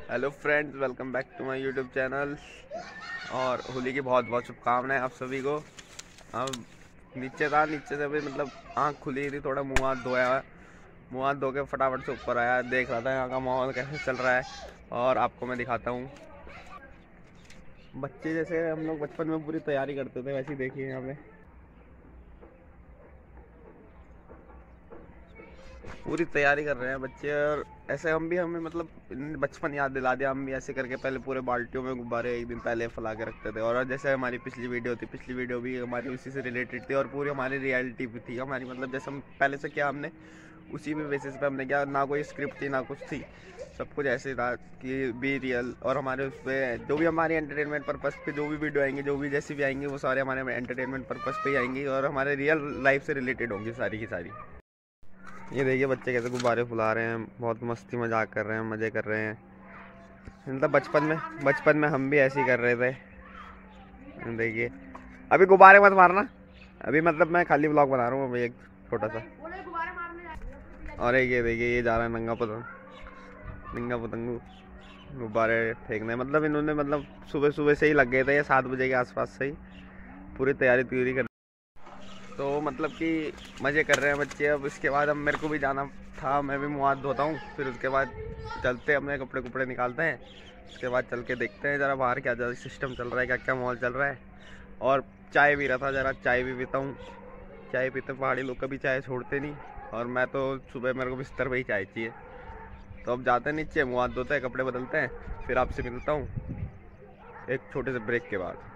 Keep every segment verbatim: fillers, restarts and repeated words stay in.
Hello friends, welcome back to my YouTube channel. और होली की बहुत बहुत शुभकामनाएं आप सभी को। अब नीचे था, नीचे से अभी मतलब आँख खुली थी, थोड़ा मुँह हाथ धोया, मुँह हाथ धो के फटाफट से ऊपर आया, देख रहा था यहाँ का माहौल कैसे चल रहा है और आपको मैं दिखाता हूँ। बच्चे जैसे हम लोग बचपन में पूरी तैयारी करते थे वैसे ही देखिए यहाँ पे पूरी तैयारी कर रहे हैं बच्चे। और ऐसे हम भी हमें मतलब बचपन याद दिला दिया। हम भी ऐसे करके पहले पूरे बाल्टियों में गुब्बारे एक दिन पहले फैला के रखते थे। और जैसे हमारी पिछली वीडियो थी, पिछली वीडियो भी हमारी उसी से रिलेटेड थी और पूरी हमारी रियलिटी भी थी हमारी। मतलब जैसे हम पहले से क्या हमने उसी भी बेसिस पे हमने क्या, ना कोई स्क्रिप्ट थी ना कुछ थी, सब कुछ ऐसे था कि बी रियल। और हमारे उस पर जो भी हमारी एंटरटेनमेंट पर्पज़ पे जो भी वीडियो आएंगे, जो भी जैसी भी आएंगी, वो सारे हमारे एंटरटेनमेंट पर्पज़ पे ही आएंगी और हमारे रियल लाइफ से रिलेटेड होंगी सारी की सारी। ये देखिए बच्चे कैसे गुब्बारे फुला रहे हैं, बहुत मस्ती मजाक कर रहे हैं, मज़े कर रहे हैं। मतलब बचपन में बचपन में हम भी ऐसे ही कर रहे थे। देखिए अभी गुब्बारे मत मारना, अभी मतलब मैं खाली ब्लॉग बना रहा हूँ अभी एक छोटा सा। और एक ये देखिए, ये जा रहा है नंगा पतंग नंगा पतंगू गुब्बारे फेंकने। मतलब इन्होंने मतलब सुबह सुबह से ही लग गए थे, सात बजे के आसपास से ही पूरी तैयारी तैयारी कर, तो मतलब कि मज़े कर रहे हैं बच्चे। अब इसके बाद अब मेरे को भी जाना था, मैं भी मुँह हाथ धोता हूँ, फिर उसके बाद चलते हैं, अपने कपड़े कपड़े निकालते हैं, उसके बाद चल के देखते हैं ज़रा बाहर क्या ज़्यादा सिस्टम चल रहा है, क्या क्या माहौल चल रहा है। और चाय पी रहा था, ज़रा चाय भी पीता हूँ। चाय पीते पहाड़ी लोग कभी चाय छोड़ते नहीं, और मैं तो सुबह मेरे को बिस्तर पर ही चाय चाहिए। तो अब जाते हैं नीचे, मुँह हाथ धोते हैं, कपड़े बदलते हैं, फिर आपसे मिलता हूँ एक छोटे से ब्रेक के बाद।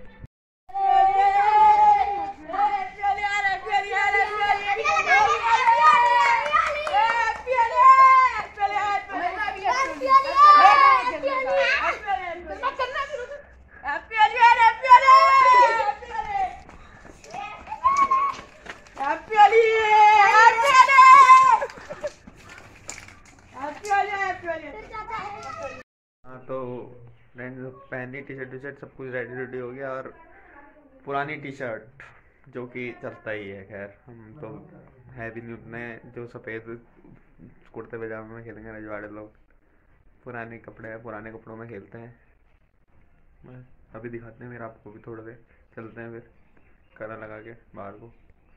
हाँ तो फ्रेंड्स, पहनी टी शर्ट टी शर्ट सब कुछ रेडी रेडी हो गया। और पुरानी टी शर्ट जो कि चलता ही है, खैर हम तो है भी नहीं उतने जो सफ़ेद कुर्ते पजामे में खेलेंगे रजवाड़े लोग। पुराने कपड़े हैं, पुराने कपड़ों में खेलते हैं। अभी दिखाते हैं फिर आपको भी, थोड़ा देर चलते हैं फिर करा लगा के बाहर को।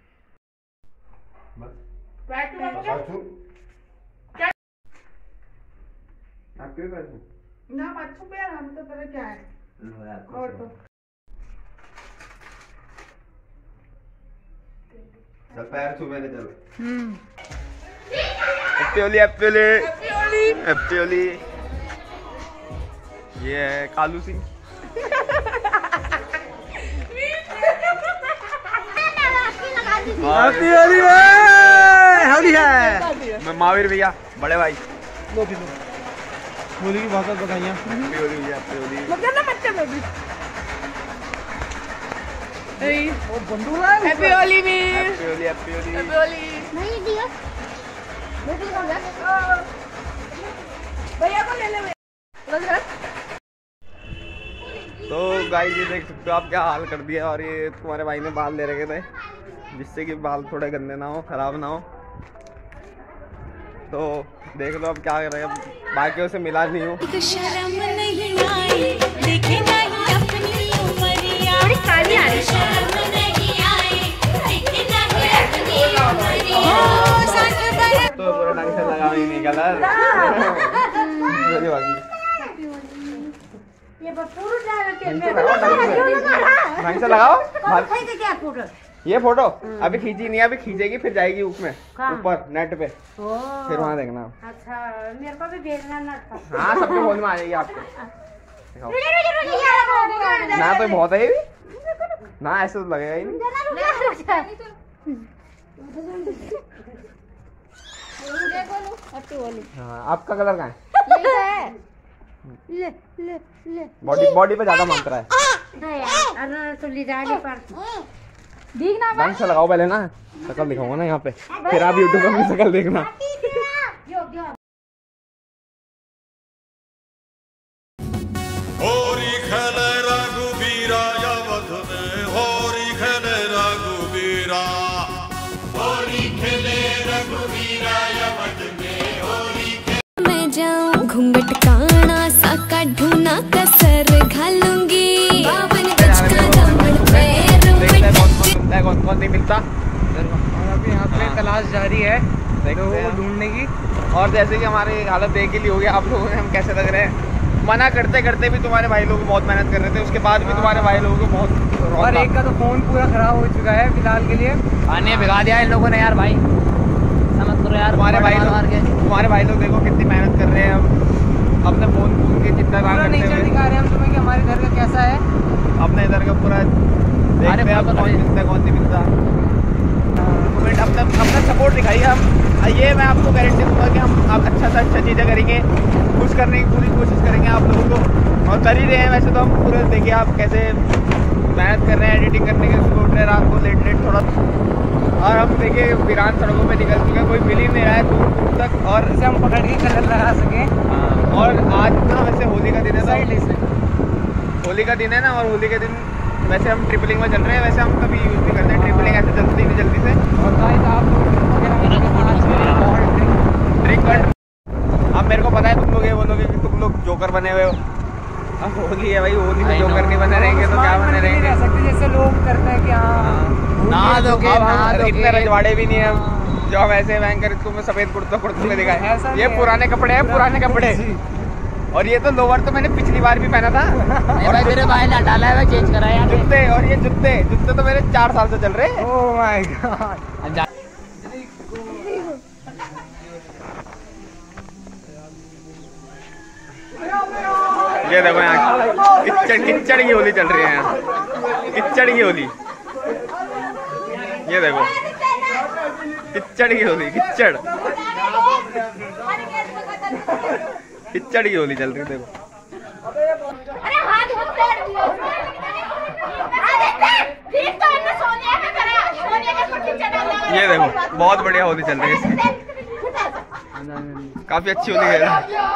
बस आपके पास ना बच्चों पे हम तो तरह क्या है और तो चल पैर छू मैंने चल। Hmm happy Holi happy Holi happy Holi. ये है कालू सिंह। हैप्पी होली होली है। मैं महावीर भैया बड़े भाई होली की बहुत बहुत बधाइयाँ। हैप्पी होली भैया हैप्पी होली। मतलब ना बच्चे में भी और बंदूक है। हैप्पी होली में happy Holi happy Holi happy Holi नहीं दिया बेटी को जा भैया को ले ले भैया। तो गाइस ये देख सकते हो आप क्या हाल कर दिया। और ये तुम्हारे भाई ने बाल ले रखे थे जिससे कि बाल थोड़े गंदे ना हो, खराब ना हो। तो देख लो अब क्या कर रहे हैं, बाकियों से मिला नहीं हूँ। शर्म नहीं आई, देखे नहीं अपनी उमरिया, थोड़ी काली आ रही, शर्म नहीं आई, देखे नहीं अपनी उमरिया, साथ बड़ा तो पूरा ढंग से लगा ही नहीं कलर। ये पूरा डाल के ढंग से लगाओ। क्या पूरा ये फोटो अभी खींची नहीं, अभी खींचेगी फिर जाएगी उसमें ऊपर नेट पे, फिर वहाँ देखना। अच्छा मेरे को भी भेजना ना था। हाँ सबके फोन में आ जाएगी आपको। ना तो बहुत है ये भी ना, ऐसे तो लगेगा ही नहीं। हाँ आपका कलर कहाँ है? ले ले ले बॉडी बॉडी पे ज्यादा मांग रहा है। तो ले जाने पर ढंग से लगाओ पहले ना, शक्ल दिखाऊंगा ना यहाँ पे, फिर आप यूट्यूब पे शक्ल देखना। होरी खेले रघुबीरा अवध में, होरी खेले रघुबीरा, होरी खेले रघुबीरा अवध में, होरी खेले। मैं जाऊं घूंघट काना बहुत नहीं मिलता। और अभी यहाँ पे हाँ। तलाश जारी है लोगों देखते को हैं। ढूंढने की। और जैसे कि हमारी हालत देख ही ली होगी आप लोगों ने, हम कैसे लग रहे हैं। मना करते करते भी तुम्हारे भाई लोग बहुत मेहनत कर रहे थे, उसके बाद भी तुम्हारे भाई लोगों को बहुत और एक का तो फोन पूरा खराब हो चुका है फिलहाल के लिए। पानी भिगा दिया इन लोगों ने यार भाई, समझ करो यार। तुम्हारे भाई मार मार के लोग तुम्हारे भाई लोग देखो कितनी मेहनत कर रहे हैं। अब अपने फोन फोन के जितना पूरा करते नेचर हुए दिखा रहे हैं हम तुम्हें कि हमारे घर का कैसा है। अपने इधर का पूरा देखते हैं अब कौन मिलता है कौन नहीं मिलता। कमेंट अपना अपना सपोर्ट दिखाइए। हम ये मैं आपको गारंटी दूंगा कि हम आप अच्छा से अच्छा चीज़ें करेंगे, खुश करने की पूरी कोशिश करेंगे आप लोगों को, और कर ही रहे हैं। वैसे तो हम पूरे देखिए आप कैसे मेहनत कर रहे हैं एडिटिंग करने के, सुबह उठ रहे हैं रात को लेट लेट थोड़ा। और हम देखिए वीरान सड़कों पे निकल चुके हैं, कोई मिल ही नहीं रहा है दूर दूर तक। और इसे हम पकड़ के कलर लगा सकें। और आज ना वैसे होली का दिन है, साइड तो होली का दिन है ना, और होली के दिन वैसे हम ट्रिपलिंग में चल रहे हैं। वैसे हम कभी यूज़ भी करते हैं ट्रिपलिंग, ऐसे चलती नहीं जल्दी से। और गाइस आप ड्रिंक कर। अब मेरे को पता है तुम लोग ये बोलोगे कि तुम लोग जोकर बने हुए हो। अब होली है भाई, होली में जोकर नहीं बने रहेंगे तो क्या बने रहेंगे। रह सकते जैसे लोग करते हैं कि हाँ नहा दोगे अब नहा हम दोगे। इतने रजवाड़े भी नहीं है जो हम ऐसे बैंकर तुम्हें सफेद कुर्ता कुर्ते में दिखाए। ऐसा ये नहीं है। पुराने कपड़े हैं, पुराने कपड़े। और ये तो लोवर तो मैंने पिछली बार भी पहना था। नहीं भाई तेरे भाई ने डाला है, चेंज कराया यार। जूते, और ये जूते जूते तो मेरे चार साल से चल रहे हैं। Oh my God. ये देखो यहाँ किच्चड़ किच्चड़ की होली चल रही है, यहाँ किच्चड़ की होली। ये देखो किच्चड़ की होली, किच्चड़ किच्चड़ की होली चल रही है। देखो अरे हाथ मत पैर दियो। अरे ठीक तो हमने सोनिया का करा, सोनिया का कुछ चढ़ा लगा। ये देखो बहुत बढ़िया होली चल रही है इसकी, काफी अच्छी होली है,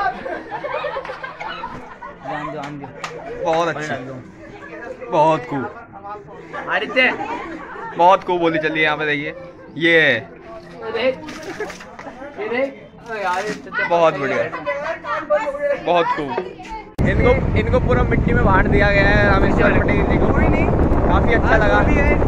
बहुत अच्छी, बहुत खूब आदित्य बहुत खूब होली चल रही है यहाँ पे। देखिए ये बहुत बढ़िया, बहुत खूब। इनको इनको पूरा मिट्टी में बांट दिया गया है रामेश्वर पटेल जी को, कोई नहीं, काफी अच्छा लगा।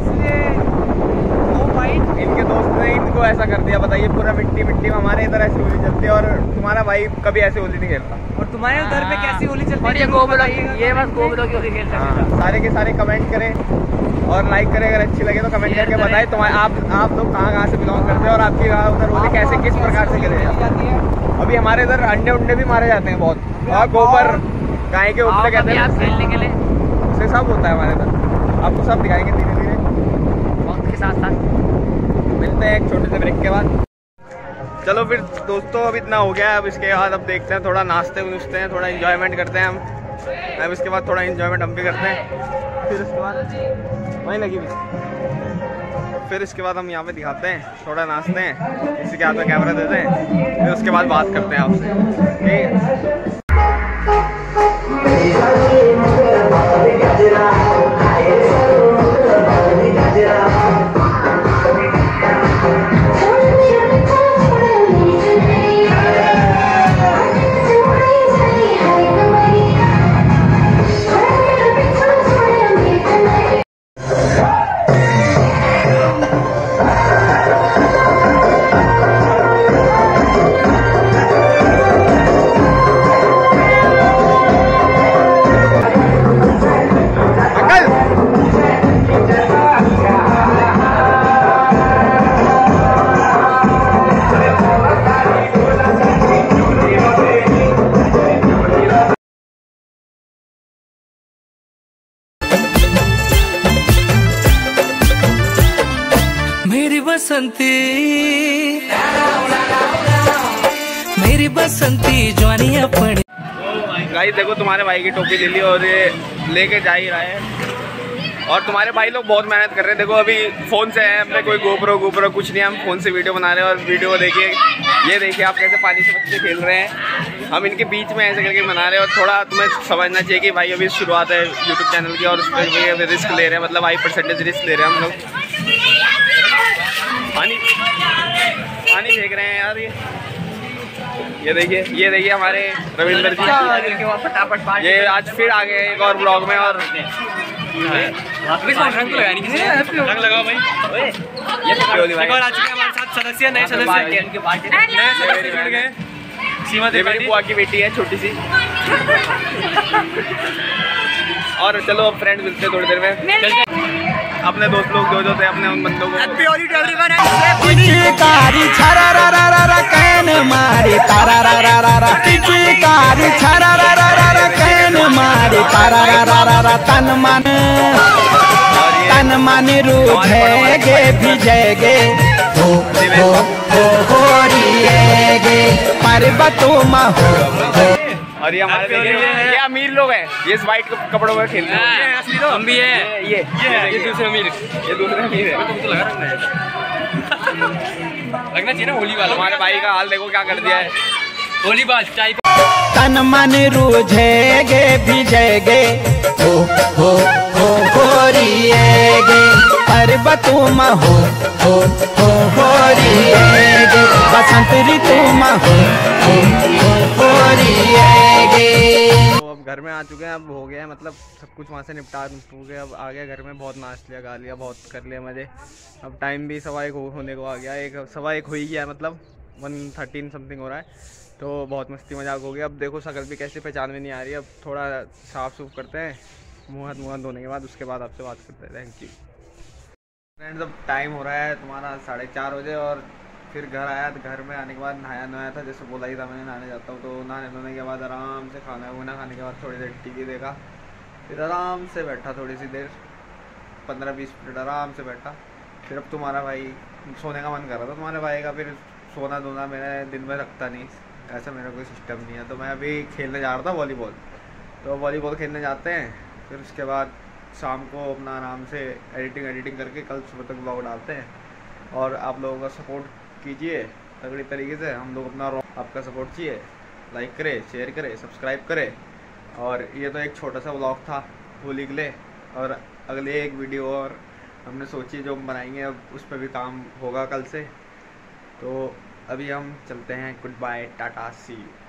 इनके दोस्त ने इनको ऐसा कर दिया, बताइए पूरा मिट्टी मिट्टी में। हमारे इधर ऐसी होली चलती है और तुम्हारा भाई कभी ऐसी होली नहीं खेलता। और तुम्हारे उधर पे कैसी होली चलती है? और ये गोबरों की, ये बस गोबरों की होली खेल सकते हाँ, सारे के सारे कमेंट करें और लाइक करें, अगर अच्छी लगे तो कमेंट करके बताएं तुम्हारे आप आप लोग कहाँ कहाँ से बिलोंग करते हैं और आपकी उधर होली कैसे किस प्रकार से खेले जाती है। अभी हमारे इधर अंडे उंडे भी मारे जाते हैं बहुत, और गोबर गाय के उपले कहते हैं आप खेलने के लिए, उससे सब होता है हमारे इधर। आपको सब दिखाएंगे धीरे धीरे वक्त के साथ साथ। मिलते हैं एक छोटे से ब्रेक के बाद। चलो फिर दोस्तों अब इतना हो गया, अब इसके बाद अब देखते हैं थोड़ा नाचते नुचते हैं, थोड़ा एंजॉयमेंट करते हैं हम। अब इसके बाद थोड़ा एंजॉयमेंट हम भी करते हैं, फिर उसके बाद वहीं लगी भी फिर इसके बाद हम यहाँ पे दिखाते हैं, थोड़ा नाचते हैं, किसी के हाथ में कैमरा देते हैं, फिर उसके बाद बात करते हैं आपसे, ठीक बसंती मेरी बसंती जवानी अपनी। गाइस देखो तुम्हारे भाई की टोपी ले ली और ये लेके जा ही रहा है, और तुम्हारे भाई लोग बहुत मेहनत कर रहे हैं। देखो अभी फ़ोन से है, हमने कोई गोप्रो गोप्रो कुछ नहीं, हम फ़ोन से वीडियो बना रहे हैं। और वीडियो देखिए, ये देखिए आप कैसे पानी से बच्चे खेल रहे हैं, हम इनके बीच में ऐसे करके बना रहे हैं। और थोड़ा तुम्हें समझना चाहिए कि भाई अभी शुरुआत है यूट्यूब चैनल की, और उस पर रिस्क ले रहे हैं, मतलब हाई परसेंटेज रिस्क ले रहे हैं हम लोग। पानी पानी फेंक रहे हैं यार, ये ये देखिए ये देखिए हमारे रविंद्र जी फटाफट ये आज फिर आ गए एक और ब्लॉग में। और रंग लगाओ भाई। एक और आ चुके हैं हमारे साथ सदस्य, नए सदस्य उनके पार्टी नए सदस्य जुड़ गए। सीमा ये मेरी बुआ की बेटी है छोटी सी। और चलो अब फ्रेंड मिलते हैं थोड़ी देर में। अपने दोस्त लोग जो जो थे अपने उन बंदों को पिचकारी छरा रा रा रा रा कैन मारी तारा रा रा रा रा पिचकारी छरा रा रा रा रा कैन मारी तारा रा रा रा रा तन मन तन मन रूठेगे भिजेगे हो हो हो होरिएगे पर्वतों में हो। और ये हमारे देखिए ये अमीर लोग हैं, ये इस वाइट कपड़ों में खेलते हैं। हम भी है। ये ये दूसरे अमीर, ये दूसरे अमीर है। तुमको लगा रखना है, लगना चाहिए ना होली वाला। हमारे भाई का हाल देखो क्या कर दिया है। होली बात चाय तन मन रूझेगे भिजेगे हो हो हो होरिएगे पर्वतों में हो हो हो होरिएगे बसंत ऋतु में हो हो हो होरिएगे। तो अब घर में आ चुके हैं, अब हो गया है मतलब सब कुछ वहाँ से निपटा हो गया। अब आ गया घर में, बहुत नाच लिया, गा लिया, बहुत कर लिया मज़े। अब टाइम भी सवा एक होने को आ गया, एक सवा एक हो ही गया मतलब वन थर्टीन समथिंग हो रहा है। तो बहुत मस्ती मजाक हो गया। अब देखो शकल भी कैसे पहचान में नहीं आ रही। अब थोड़ा साफ सूफ करते हैं मुँह हाथ मुँह हाथ धोने के बाद, उसके बाद आपसे बात करते हैं। Thank you friends. अब टाइम हो रहा है तुम्हारा साढ़े चार बजे और फिर घर आया। तो घर में आने के बाद नहाया नहाया था, जैसे बोला ही था मैंने नहाने जाता हूँ। तो नहाने धोने के बाद आराम से खाना वाना खाने के बाद थोड़ी देर टीवी देखा, फिर आराम से बैठा थोड़ी सी देर, पंद्रह बीस मिनट आराम से बैठा। फिर अब तुम्हारा भाई सोने का मन कर रहा था तुम्हारे भाई का, फिर सोना धोना मैंने दिन में रखता नहीं, ऐसा मेरा कोई सिस्टम नहीं है। तो मैं अभी खेलने जा रहा था वॉलीबॉल, तो वॉलीबॉल खेलने जाते हैं। फिर उसके बाद शाम को अपना आराम से एडिटिंग एडिटिंग करके कल सुबह तक ब्लॉग डालते हैं। और आप लोगों का सपोर्ट कीजिए तगड़ी तरीके से, हम लोग अपना आपका सपोर्ट चाहिए, लाइक करें, शेयर करें, सब्सक्राइब करें। और ये तो एक छोटा सा व्लॉग था होली के लिए, और अगले एक वीडियो और हमने सोची जो हम बनाएंगे, अब उस पर भी काम होगा कल से। तो अभी हम चलते हैं, good bye, tata, see you.